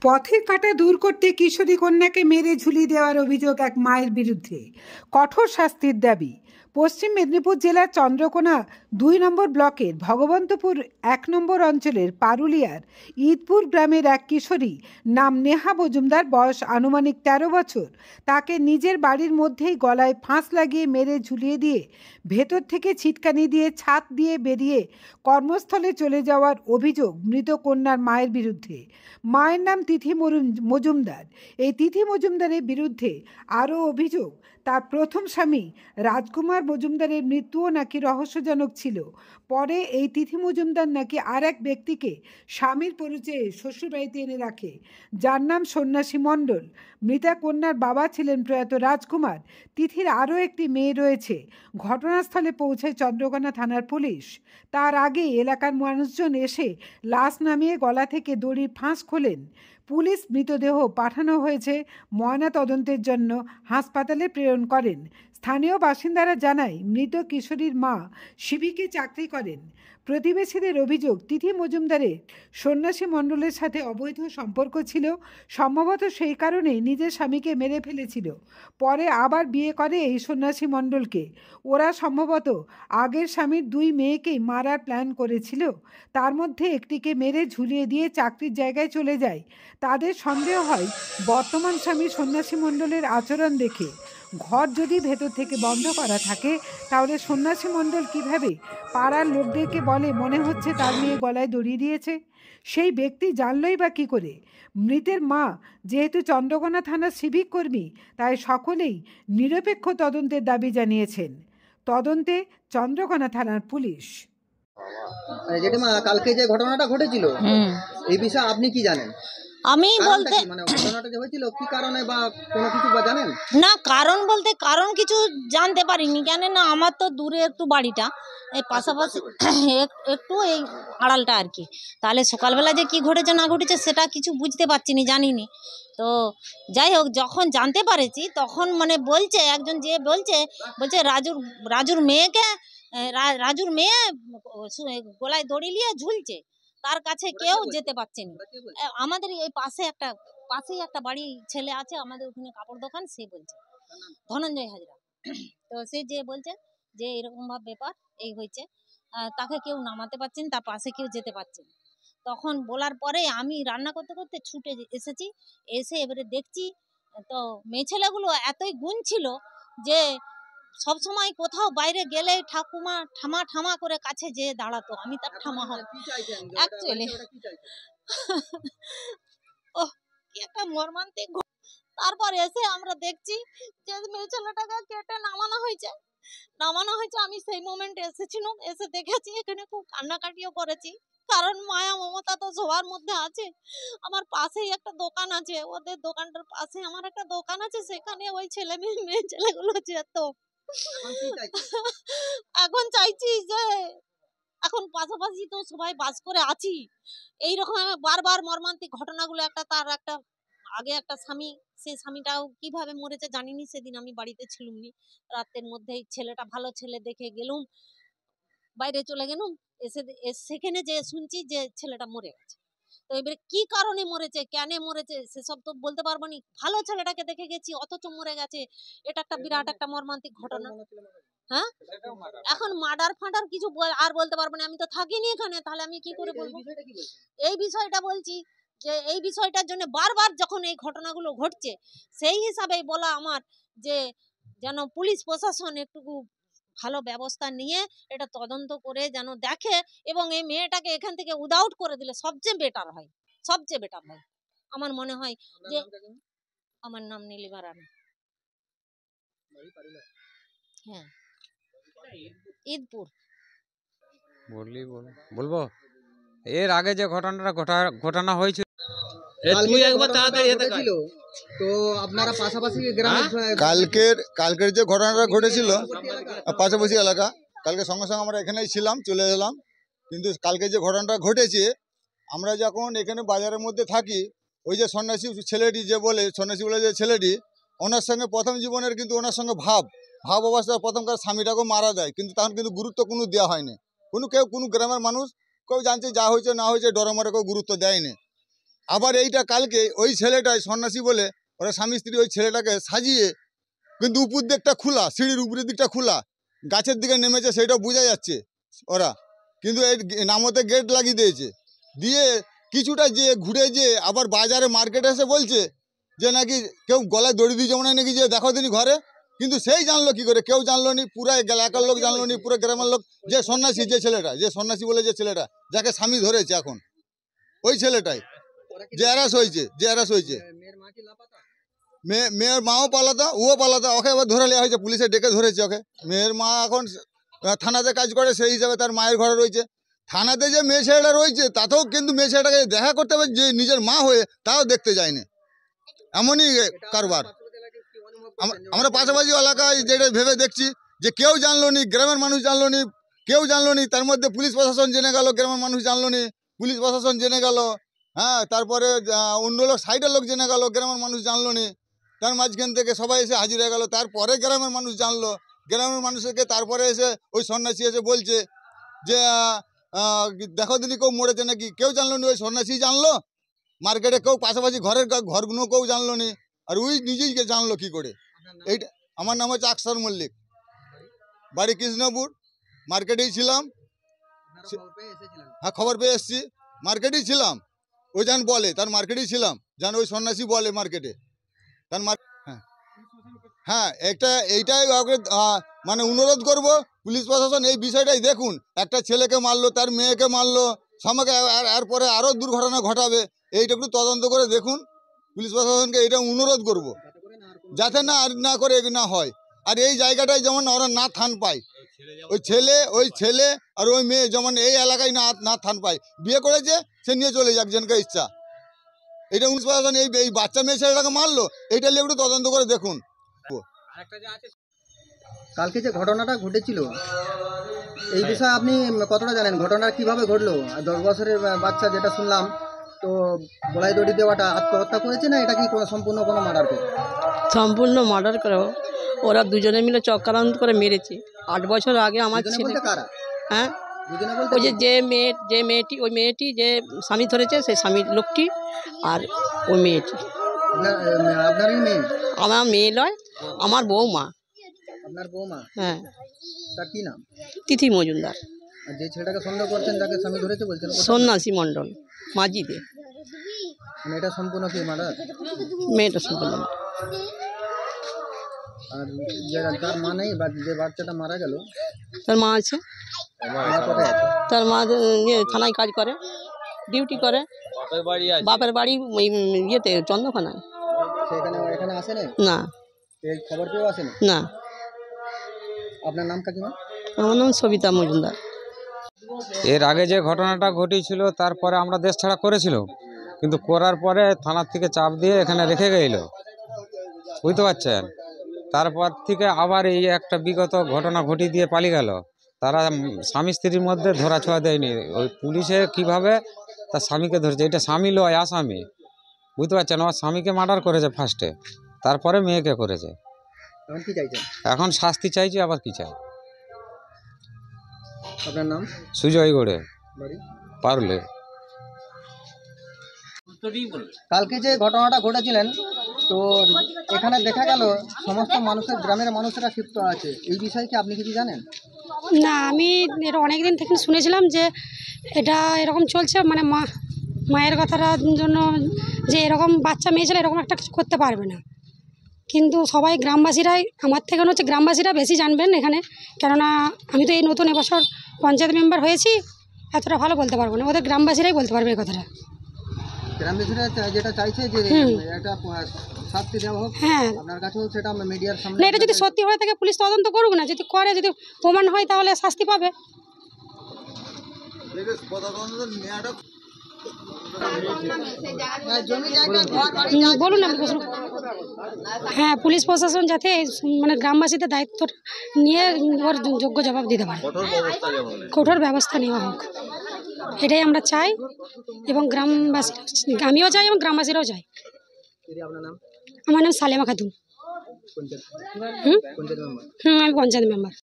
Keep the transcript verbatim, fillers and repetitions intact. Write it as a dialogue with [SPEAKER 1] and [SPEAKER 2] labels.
[SPEAKER 1] পথের কাঁটা দূর করতে কিশোরী কন্যাকে মেরে ঝুলিয়ে দেওয়ার অভিযোগ এক মায়ের বিরুদ্ধে কঠোর শাস্তির দাবি। পশ্চিম মেদিনীপুর জেলার চন্দ্রকোনা দুই নম্বর ব্লকের ভগবন্তপুর এক নম্বর অঞ্চলের পারুলিয়ার ঈদপুর গ্রামের এক কিশোরী নাম নেহা মজুমদার, বয়স আনুমানিক তেরো বছর, তাকে নিজের বাড়ির মধ্যেই গলায় ফাঁস লাগিয়ে মেরে ঝুলিয়ে দিয়ে ভেতর থেকে ছিটকানি দিয়ে ছাদ দিয়ে বেরিয়ে কর্মস্থলে চলে যাওয়ার অভিযোগ মৃত কন্যার মায়ের বিরুদ্ধে। মায়ের নাম তিথি মজুমদার। এই তিথি মজুমদারের বিরুদ্ধে আরও অভিযোগ, তার প্রথম স্বামী রাজকুমার মজুমদারের মৃত্যুও নাকি রহস্যজনক ছিল। পরে এই তিথি মজুমদার নাকি আর এক ব্যক্তিকে স্বামীর পরিচয়ে শ্বশুরবাড়িতে এনে রাখে, যার নাম সন্ন্যাসী মণ্ডল। মৃতা কন্যার বাবা ছিলেন প্রয়াত রাজকুমার। তিথির আরও একটি মেয়ে রয়েছে। ঘটনাস্থলে পৌঁছায় চন্দ্রকোনা থানার পুলিশ। তার আগে এলাকার মানুষজন এসে লাশ নামিয়ে গলা থেকে দড়ির ফাঁস খোলেন। পুলিশ মৃতদেহ পাঠানো হয়েছে ময়না তদন্তের জন্য হাসপাতালে প্রেরণ করেন। স্থানীয় বাসিন্দারা জানায়, মৃত কিশোরীর মা শিবিকে চাকরি করেন। প্রতিবেশীদের অভিযোগ, তিথি মজুমদারের সন্ন্যাসী মণ্ডলের সাথে অবৈধ সম্পর্ক ছিল। সম্ভবত সেই কারণেই নিজের স্বামীকে মেরে ফেলেছিল। পরে আবার বিয়ে করে এই সন্ন্যাসী মণ্ডলকে। ওরা সম্ভবত আগের স্বামীর দুই মেয়েকেই মারার প্ল্যান করেছিল। তার মধ্যে একটিকে মেরে ঝুলিয়ে দিয়ে চাকরির জায়গায় চলে যায়। তাদের সন্দেহ হয় বর্তমান স্বামী সন্ন্যাসী মণ্ডলের আচরণ দেখে। ঘর যদি ভেতর থেকে বন্ধ করা থাকে, তাহলে সন্ন্যাসী মণ্ডল কীভাবে পাড়ার লোকদেরকে বলে মনে হচ্ছে তার মেয়ে গলায় দড়ি দিয়েছে? সেই ব্যক্তি জানলই বা কী করে? মৃতের মা যেহেতু চন্দ্রকোনা থানার সিভিক কর্মী, তাই সকলেই নিরপেক্ষ তদন্তের দাবি জানিয়েছেন। তদন্তে চন্দ্রকোনা থানার পুলিশ।
[SPEAKER 2] জেঠিমা, কালকে যে ঘটনাটা ঘটেছিল এই বিষয়ে আপনি কি জানেন?
[SPEAKER 3] আমি বলতে
[SPEAKER 2] মানে ঘটনাটা যে হয়েছিল কি কারণে বা কোনো কিছু বা জানেন
[SPEAKER 3] না? কারণ বলতে কারণ কিছু জানতে পারিনি, কেন না আমার তো দূরে একটু বাড়িটা, এই পাশাপাশি একটু এই আড়ালটা আর কি। তাহলে সকালবেলা যে কি ঘটেছে না ঘটেছে সেটা কিছু বুঝতে পারছি না, জানিনি। তো যাই হোক, যখন জানতে পারেছি তখন মানে বলছে একজন, যে বলছে বলছে রাজুর রাজুর মেয়েকে রাজুর মেয়ে গলায় দড়ি নিয়ে ঝুলছে, তার কাছে কেউ যেতে পারছে না। আমাদের এই পাশে একটা পাশেই একটা বাড়ি ছেলে আছে, আমাদের ওখানে কাপড় দোকান, সে বলছে ধনঞ্জয় হাজরা। তো সে যে বলছে যে এরকম ভাবে ব্যাপার এই হয়েছে, তাকে কেউ নামাতে পারছেন, তার পাশে কেউ যেতে পারছেন। তখন বলার পরে আমি রান্না করতে করতে ছুটে এসেছি। এসে এবারে দেখছি তো মেয়ে ছেলেগুলো এতই গুণ ছিল যে সব সময় কোথাও বাইরে গেলে ঠাকুমা ঠামা ঠামা করে কাছে যেয়ে দাঁড়াতো। আমি তার ঠামা হব অ্যাকচুয়ালি ও কি একটা মর্মান্তিক। তারপর এসে আমরা দেখছি যে মেয়ে ছেলেটাকে কেটে নামানো হয়েছে নামানো হয়েছে আমি সেই মোমেন্টে এসেছিলাম, এসে দেখেছি, এখানে খুব কান্নাকাটিও করেছি, কারণ মায়া মমতা তো সবার মধ্যে আছে। আমার পাশেই একটা দোকান আছে, ওদের দোকানটার পাশে আমার একটা দোকান আছে, সেখানে ওই ছেলে মেয়ে মেয়ে ছেলেগুলো যেত। এখন চাইছি যে এখন পাশাপাশি তো সবাই বাস করে আছি, এইরকম বারবার মর্মান্তিক ঘটনাগুলো, একটা তার একটা আগে একটা স্বামী, সেই স্বামীটাও কিভাবে মরেছে জানিনি, সেদিন আমি বাড়িতে ছিলাম নি। রাতের মধ্যেই ছেলেটা ভালো ছেলে দেখে গেলুম, বাইরে চলে গেলুম, এসে সেখানে যে শুনছি যে ছেলেটা মরে গেছে। তো এবারে কি কারণে মরেছে, কেন মরেছে সেসব তো বলতে পারবো না। ভালো ছেলেটাকে দেখে গেছি, অথচ মরে গেছে, এটা একটা বিরাট একটা মর্মান্তিক ঘটনা। হ্যাঁ, এখন মার্ডার ফান্ডার কিছু আর বলতে পারবো না, আমি তো থাকিনি এখানে, তাহলে আমি কি করে বলবো? এই বিষয়টা বলছি যে এই বিষয়টার জন্য বারবার যখন এই ঘটনাগুলো ঘটছে, সেই হিসাবেই বলা আমার যে যেন পুলিশ প্রশাসন একটুকু ভালো ব্যবস্থা নিয়ে এটা তদন্ত করে যেন দেখে, এবং এই মেয়েটাকে এখান থেকে উইদাউট করে দিলে সবচেয়ে বেটার হয়, সবচেয়ে বেটার হয় আমার মনে হয়। যে আমার নাম নীলিমা রানী। হ্যাঁ, ঈদপুর।
[SPEAKER 4] বললি বলবো এর আগে যে ঘটনাটা ঘটনা হয়েছিল,
[SPEAKER 2] তো আপনারা পাশাপাশি গ্রামে
[SPEAKER 5] কালকের কালকের যে ঘটনাটা ঘটেছিল পাশাপাশি এলাকা, কালকে সঙ্গে সঙ্গে আমরা এখানেই ছিলাম, চলে এলাম। কিন্তু কালকে যে ঘটনাটা ঘটেছে, আমরা যখন এখানে বাজারের মধ্যে থাকি, ওই যে সন্ন্যাসী ছেলেটি যে বলে সন্ন্যাসী বলে যে ছেলেটি, ওনার সঙ্গে প্রথম জীবনের কিন্তু ওনার সঙ্গে ভাব ভাব অবস্থায় প্রথমকার স্বামীটাকেও মারা যায়, কিন্তু তখন কিন্তু গুরুত্ব কোনো দেওয়া হয়নি। কোনো কেউ কোনো গ্রামের মানুষ কেউ জানছে যা হয়েছে না হয়েছে, ডরে মরে কেউ গুরুত্ব দেয়নি। আবার এইটা কালকে ওই ছেলেটাই সন্ন্যাসী বলে ওরা স্বামী স্ত্রী ওই ছেলেটাকে সাজিয়ে, কিন্তু উপর দিকটা খোলা, সিঁড়ির উপরের দিকটা খোলা, গাছের দিকে নেমেছে সেটা বোঝা যাচ্ছে ওরা, কিন্তু এই নামতে গেট লাগিয়ে দিয়েছে। দিয়ে কিছুটা যে ঘুরে যে আবার বাজারে মার্কেটে এসে বলছে যে নাকি কেউ গলায় দড়ি দিয়ে যেমন নাকি যে দেখো দিনই ঘরে, কিন্তু সেই জানলো কি করে? কেউ জানলো নি, পুরো এলাকার লোক জানলো নি, পুরো গ্রামের লোক। যে সন্ন্যাসী, যে ছেলেটা, যে সন্ন্যাসী বলে যে ছেলেটা যাকে স্বামী ধরেছে এখন, ওই ছেলেটাই যে অ্যারাস হয়েছে, যে অ্যারাস হয়েছে। মেয়ে মেয়ের মাও পালাতা, ও পালাতা, ওকে এবার ধরে নেওয়া হয়েছে, পুলিশে ডেকে ধরেছে ওকে। মেয়ের মা এখন থানাতে কাজ করে, সেই হিসাবে তার মায়ের ঘরে রয়েছে। থানাতে যে মেয়ে ছেলেটা রয়েছে তাতেও কিন্তু মেয়ে ছেলেটাকে দেখা করতে হবে যে নিজের মা হয়ে, তাও দেখতে যায়নি, এমনই কারবার। আমরা পাশাপাশি এলাকায় যেটা ভেবে দেখছি যে কেউ জানলো নি, গ্রামের মানুষ জানলো নি, কেউ জানলো নি, তার মধ্যে পুলিশ প্রশাসন জেনে গেল, গ্রামের মানুষ জানলো নি, পুলিশ প্রশাসন জেনে গেল, হ্যাঁ, তারপরে অন্য লোক সাইডের লোক জেনে গেল, গ্রামের মানুষ জানলো নি, তার মাঝখান থেকে সবাই এসে হাজির হয়ে গেল, তারপরে গ্রামের মানুষ জানলো, গ্রামের মানুষকে তারপরে এসে ওই সন্ন্যাসী এসে বলছে যে দেখো দিনই কেউ মরেছে নাকি, কেউ জানলো নি, ওই সন্ন্যাসী জানলো, মার্কেটে কেউ পাশাপাশি ঘরের ঘরগুলো কেউ জানলো নি, আর ওই নিজেই জানলো কি করে। এইটা আমার নাম হচ্ছে আকসার মল্লিক, বাড়ি কৃষ্ণপুর, মার্কেটেই ছিলাম। হ্যাঁ, খবর পেয়ে এসছি, মার্কেটেই ছিলাম। ওই যান বলে তার মার্কেটেই ছিলাম, যান ওই সন্ন্যাসী বলে মার্কেটে তার মার হ্যাঁ হ্যাঁ একটা এইটাই মানে অনুরোধ করব পুলিশ প্রশাসন এই বিষয়টাই দেখুন। একটা ছেলেকে মারলো, তার মেয়েকে মারলো, সমাজে এরপরে আরও দুর্ঘটনা ঘটাবে, এইটা একটু তদন্ত করে দেখুন। পুলিশ প্রশাসনকে এটা অনুরোধ করব যাতে না আর না করে না হয়। আর এই জায়গাটায় যেমন ওরা না থান পায়, ওই ছেলে ওই ছেলে আর ওই মেয়ে যেমন এই এলাকায় না না থান পায়, বিয়ে করেছে সে নিয়ে চলে যাক জনকে ইচ্ছা। এটা পুলিশ প্রশাসন এই এই বাচ্চা মেয়ে ছেলেটাকে মারলো, এইটা নিয়ে একটু তদন্ত করে দেখুন।
[SPEAKER 2] কালকে যে ঘটনাটা ঘটেছিল এই বিষয়ে আপনি কতটা জানেন? ঘটনা কিভাবে ঘটলো? দশ বছরের বাচ্চা যেটা শুনলাম, তো গলায় দড়ি দেওয়াটা আত্মহত্যা করেছে না এটা কি কোনো সম্পূর্ণ কোনো মার্ডার করে?
[SPEAKER 6] সম্পূর্ণ মার্ডার করে, ওরা দুজনে মিলে চক্রান্ত করে মেরেছে। আট বছর আগে আমার
[SPEAKER 2] দুজনে
[SPEAKER 6] ছেলে,
[SPEAKER 2] বলতে কারা?
[SPEAKER 6] হ্যাঁ,
[SPEAKER 2] দুজনে বলতে
[SPEAKER 6] ওই যে যে মেয়ে যে মেয়েটি ওই মেয়েটি যে স্বামী ধরেছে সেই স্বামীর লোকটি, আর ওই মেয়েটি।
[SPEAKER 2] আপনার আপনারই মেয়ে?
[SPEAKER 6] আমার মেয়ে নয়, আমার বৌমা।
[SPEAKER 2] আপনার বৌমা?
[SPEAKER 6] হ্যাঁ।
[SPEAKER 2] তার কি নাম?
[SPEAKER 6] তিথি মজুমদার।
[SPEAKER 2] আর যে ছেলেটাকে সন্দেহ করছেন যাকে স্বামী ধরেছে বলছেন?
[SPEAKER 6] সন্ন্যাসী মণ্ডল, মাঝিদে।
[SPEAKER 2] মানে এটা সম্পূর্ণ কি মার্ডার?
[SPEAKER 6] মেয়েটা সম্পূর্ণ।
[SPEAKER 2] আর যে তার মা নেই, যে বাচ্চাটা মারা গেল
[SPEAKER 6] তার মা আছে।
[SPEAKER 2] মা কোথায় আছে?
[SPEAKER 6] তার মা ইয়ে থানায় কাজ করে, ডিউটি করে। বাপের বাড়ি ওই ইয়েতে চন্দ্রকোনায়।
[SPEAKER 2] সেখানে এখানে আসে না?
[SPEAKER 6] না।
[SPEAKER 2] এই খবর পেয়েও আসে
[SPEAKER 6] না।
[SPEAKER 2] আপনার নাম কাকিমা?
[SPEAKER 6] আমার নাম সবিতা মজুমদার।
[SPEAKER 4] এর আগে যে ঘটনাটা ঘটেছিল তারপরে আমরা দেশ ছাড়া করেছিল, কিন্তু করার পরে থানার থেকে চাপ দিয়ে এখানে রেখে গেল, বুঝতে পারছেন। তারপর থেকে আবার এই একটা বিগত ঘটনা ঘটিয়ে দিয়ে পালিয়ে গেল। তারা স্বামী স্ত্রীর মধ্যে ধরা ছোঁয়া দেয়নি, ওই পুলিশে কিভাবে তার স্বামীকে ধরেছে, এটা স্বামী লয় আসামি, বুঝতে পারছেন। আমার স্বামীকে মার্ডার করেছে ফার্স্টে, তারপরে মেয়েকে করেছে।
[SPEAKER 2] এখন কি চাইছেন?
[SPEAKER 4] এখন শাস্তি চাইছি, আবার কি চাই।
[SPEAKER 2] আপনার নাম?
[SPEAKER 4] সুজয় গড়ে,
[SPEAKER 2] বাড়ি
[SPEAKER 4] পারলে।
[SPEAKER 2] কালকে যে ঘটনাটা ঘটেছিলেন, তো এখানে দেখা গেল সমস্ত মানুষের, গ্রামের মানুষেরা ক্ষিপ্ত আছে, এই বিষয়ে কি আপনি কিছু জানেন?
[SPEAKER 7] না, আমি এটা অনেক দিন থেকে শুনেছিলাম যে এটা এরকম চলছে, মানে মা মায়ের কথাটার জন্য যে এরকম বাচ্চা মেয়ে ছেলে এরকম একটা কিছু করতে পারবে না। কিন্তু সবাই গ্রামবাসীরাই, আমার থেকে হচ্ছে গ্রামবাসীরা বেশি জানবেন এখানে, কেননা আমি তো এই নতুন এবছর পঞ্চায়েত মেম্বার হয়েছি, এতটা ভালো বলতে পারবো না, ওদের গ্রামবাসীরাই বলতে পারবে এই কথাটা।
[SPEAKER 2] গ্রামবাসীরা যেটা চাইছে যে একটা শাস্তি দেওয়া হোক,
[SPEAKER 7] হ্যাঁ,
[SPEAKER 2] আপনার কাছেও সেটা মিডিয়ার সামনে।
[SPEAKER 7] না, এটা যদি সত্যি হয়ে থাকে পুলিশ তদন্ত করুক না, যদি করে, যদি প্রমাণ হয় তাহলে শাস্তি পাবে। বলুন আপনি প্রশ্ন। হ্যাঁ, পুলিশ প্রশাসন যাতে মানে গ্রামবাসীদের দায়িত্ব নিয়ে ওর যোগ্য জবাব দিতে পারে, কঠোর ব্যবস্থা নেওয়া হোক, এটাই আমরা চাই। এবং গ্রামবাসী, আমিও চাই এবং গ্রামবাসীরাও চাই। আমার নাম সালেমা খাতুন। হুম হুম আমি পঞ্চায়েত মেম্বার।